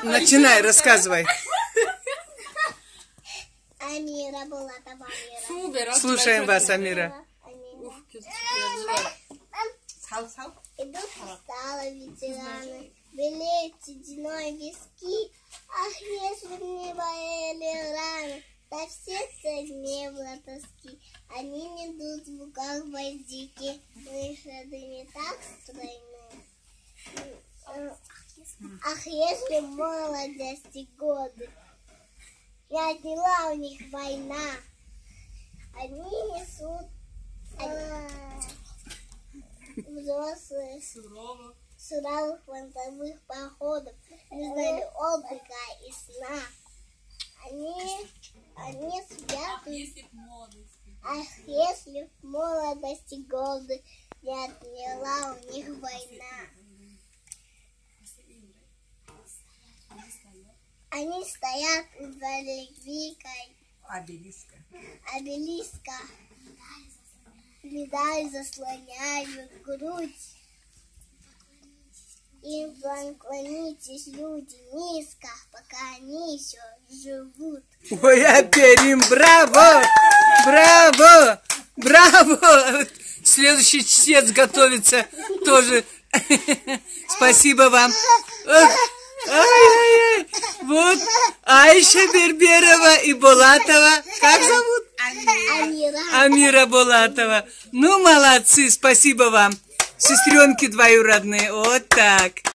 Начинай, рассказывай. Амира была там, Амира. Слушаем вас, Амира. Идут устало ветераны, белеют сединой виски. Ах, если б не болели раны, да в сердце не было тоски. Они не идут в руках гвоздики, но их шаги не так стройны. Ах, если б молодости годы не отняла у них война, они несут взрослые суровых фронтовых походов, не знали отдыха и сна. Они спят. Ах, если в молодости годы не отняла у них война. Они стоят из-за великой обелиска. Медаль заслоняют грудь. Им поклонитесь, люди, низко, пока они еще живут. Ой, Аперим, браво! Браво! Браво! Следующий чтец готовится тоже. Спасибо вам. Ай-яй-яй. Вот Айша Берберова и Булатова. Как зовут? Амира Булатова. Ну, молодцы, спасибо вам. Сестренки двоюродные. Вот так.